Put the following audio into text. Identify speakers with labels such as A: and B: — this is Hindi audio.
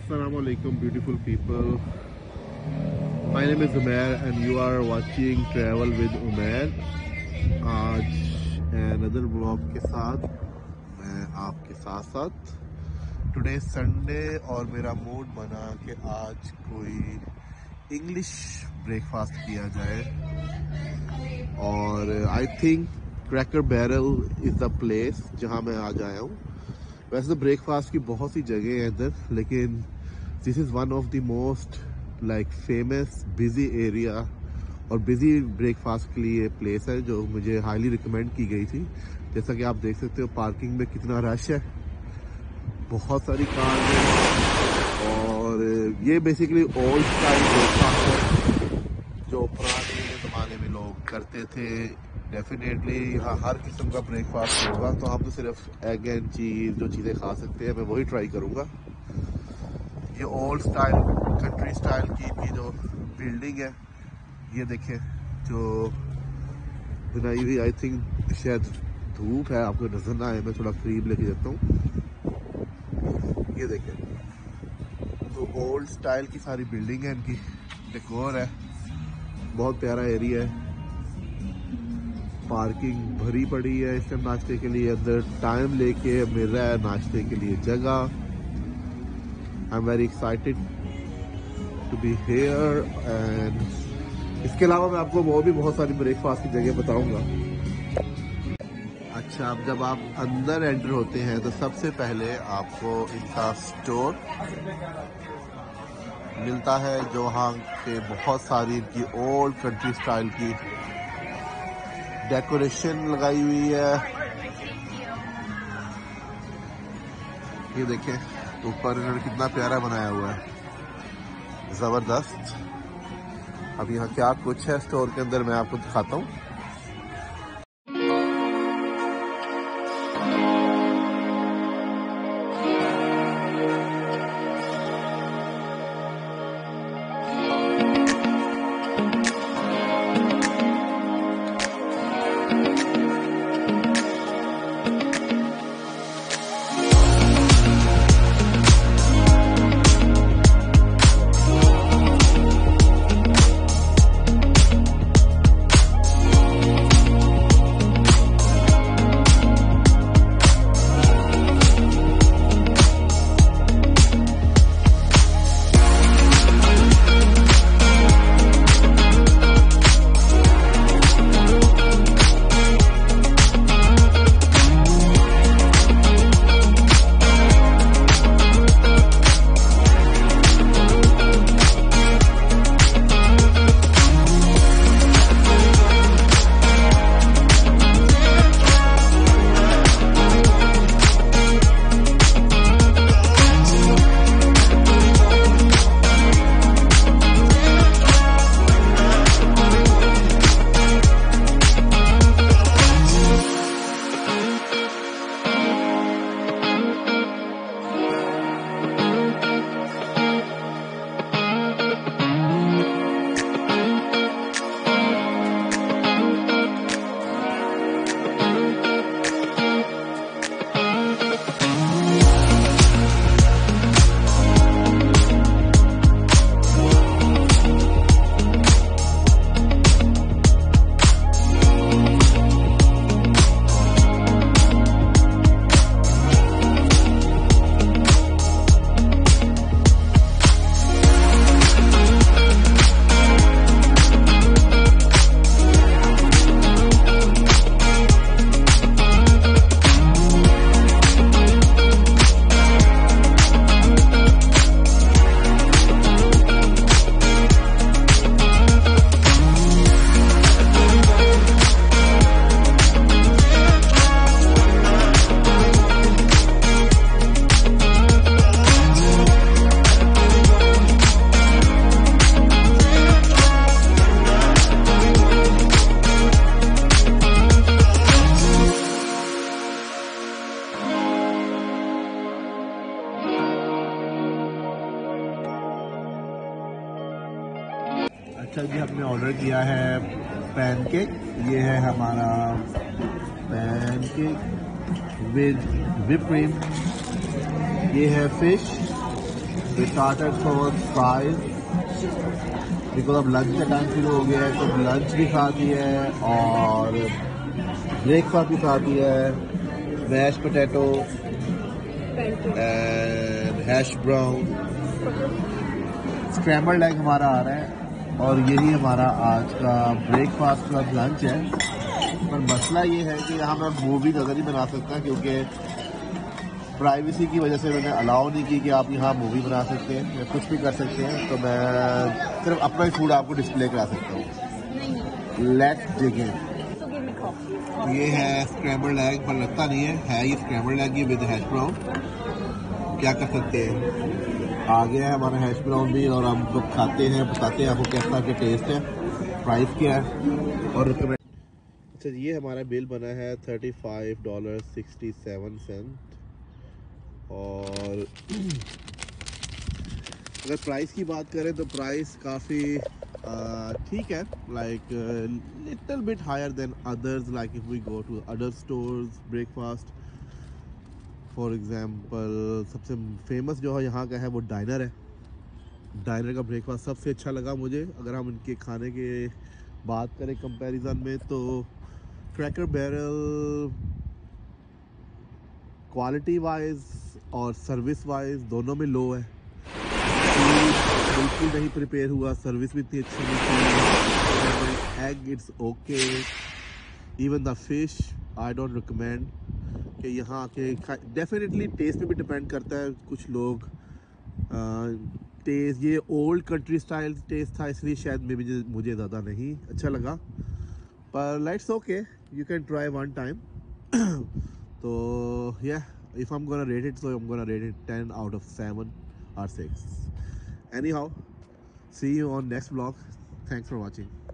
A: Assalamu alaikum beautiful people. My name is Umair and you are watching Travel with Umair. आज another vlog के साथ मैं आपके साथ टुडे संडे और मेरा मूड बना कि आज कोई इंग्लिश ब्रेकफास्ट किया जाए और I think Cracker Barrel is the place जहाँ मैं आज आया हूँ। वैसे तो ब्रेकफास्ट की बहुत सी जगह है इधर, लेकिन this is one of the most like famous busy area और बिजी ब्रेकफास्ट के लिए प्लेस है जो मुझे हाईली रिकमेंड की गई थी। जैसा कि आप देख सकते हो पार्किंग में कितना रश है, बहुत सारी कार है और ये बेसिकली ओल्ड स्टाइल ब्रेकफास्ट है जो पुराने ज़माने में लोग करते थे। डेफिनेटली यहाँ हर किस्म का ब्रेकफास्ट होगा, तो आप तो सिर्फ एग एंड चीज़ जो चीज़ें खा सकते हैं मैं वही ट्राई करूँगा। ये ओल्ड स्टाइल कंट्री स्टाइल की जो बिल्डिंग है ये देखें जो बनाई हुई, आई थिंक शायद धूप है आपको नजर ना आए, मैं थोड़ा करीब लेके जाता हूँ। ये देखें तो ओल्ड स्टाइल की सारी बिल्डिंग है, इनकी डेकोर है, बहुत प्यारा एरिया है। पार्किंग भरी पड़ी है इस टाइम नाश्ते के लिए, अंदर टाइम लेके मिल रहा है नाश्ते के लिए जगह। I am very excited to be here and इसके अलावा मैं आपको वो भी बहुत सारी ब्रेकफास्ट की जगह बताऊंगा। अच्छा, अब जब आप अंदर एंटर होते हैं तो सबसे पहले आपको इनका स्टोर मिलता है जो वहाँ पे बहुत सारी इनकी ओल्ड कंट्री स्टाइल की डेकोरेशन लगाई हुई है। ये देखें ऊपर इन्होंने कितना प्यारा बनाया हुआ है, जबरदस्त। अब यहाँ क्या कुछ है स्टोर के अंदर मैं आपको दिखाता हूँ। अच्छा जी, हमने ऑर्डर किया है पैनकेक। ये है हमारा पैनकेक विद व्हिप क्रीम। ये है fish we started for fries because अब लंच का टाइम शुरू हो गया है, तो लंच भी खाती है और ब्रेकफास्ट भी खाती है। Mash potato and hash brown, scrambled egg हमारा आ रहा है और यही हमारा आज का ब्रेकफास्ट का लंच है। पर मसला ये है कि यहाँ मैं मूवी नज़र नहीं बना सकता क्योंकि प्राइवेसी की वजह से मैंने अलाउ नहीं की कि आप यहाँ मूवी बना सकते हैं या कुछ भी कर सकते हैं, तो मैं सिर्फ अपना ही फूड आपको डिस्प्ले करा सकता हूँ। Let's dig in. ये है स्क्रैम्बल्ड एग, पर लगता नहीं है ये स्क्रैम्बल्ड एग, ये विद हैश ब्राउन। क्या कर सकते हैं, आ गया है हमारा हैश ब्राउन भी और हम लोग खाते हैं, बताते हैं आपको कैसा क्या टेस्ट है, प्राइस क्या है और रिकमेंड। अच्छा, ये हमारा बिल बना है $35.67 और अगर प्राइस की बात करें तो प्राइस काफ़ी ठीक है, like little bit higher than others, like if we go to other stores breakfast. For example सबसे फेमस जो है यहाँ का है वो डाइनर है। डाइनर का ब्रेकफास्ट सबसे अच्छा लगा मुझे। अगर हम इनके खाने के बात करें कंपैरिजन में, तो क्रैकर बैरल क्वालिटी वाइज और सर्विस वाइज दोनों में लो है। बिल्कुल नहीं प्रिपेयर हुआ, सर्विस भी इतनी अच्छी नहीं थी। Egg it's okay, even the fish I don't recommend कि यहाँ आके डेफिनेटली टेस्ट पे भी डिपेंड करता है। कुछ लोग टेस्ट, ये ओल्ड कंट्री स्टाइल टेस्ट था इसलिए शायद मुझे ज़्यादा नहीं अच्छा लगा, पर let's okay, you can try one time. तो yeah, if I'm gonna rate it, so I'm gonna rate it 10 out of 7 or 6. Anyhow, see you on next vlog. Thanks for watching.